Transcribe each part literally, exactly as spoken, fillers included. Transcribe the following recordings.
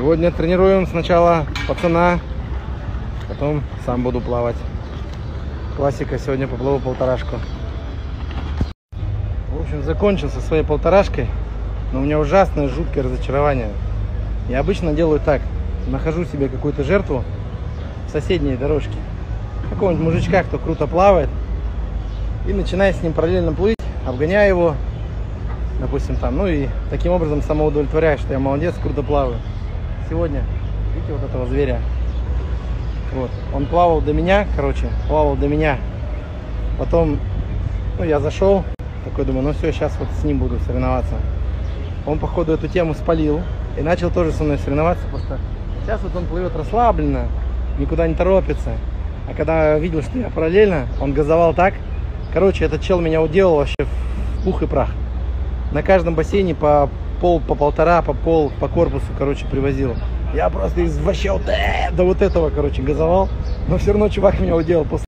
Сегодня тренируем сначала пацана, потом сам буду плавать. Классика, сегодня поплыву полторашку. В общем, закончил со своей полторашкой, но у меня ужасное, жуткое разочарование. Я обычно делаю так: нахожу себе какую-то жертву в соседней дорожке, какого-нибудь мужичка, кто круто плавает, и начинаю с ним параллельно плыть, обгоняю его, допустим, там, ну и таким образом самоудовлетворяю, что я молодец, круто плаваю. Сегодня, видите, вот этого зверя, вот, он плавал до меня, короче, плавал до меня, потом, ну, я зашел, такой думаю, ну все, сейчас вот с ним буду соревноваться. Он, походу, эту тему спалил и начал тоже со мной соревноваться, просто сейчас вот он плывет расслабленно, никуда не торопится, а когда видел, что я параллельно, он газовал так, короче, этот чел меня уделал вообще в пух и прах. На каждом бассейне по пол, по полтора, по пол, по корпусу, короче, привозил. Я просто из вообще вот до вот этого, короче, газовал, но все равно чувак меня уделал после.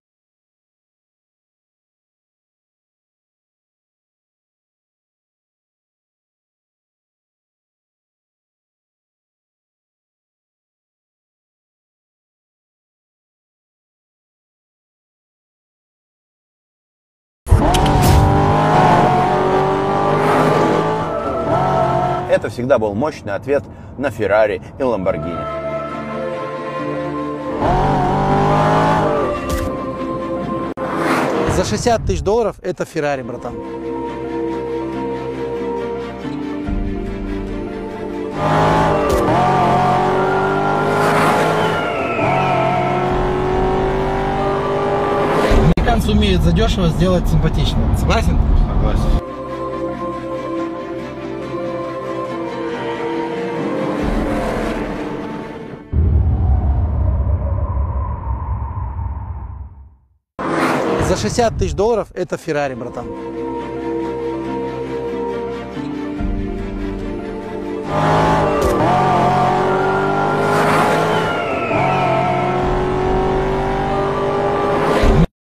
Это всегда был мощный ответ на Феррари и Ламборгини. За шестьдесят тысяч долларов это Феррари, братан. Американцы умеют задешево сделать симпатично. Согласен? Согласен. За шестьдесят тысяч долларов это Феррари, братан.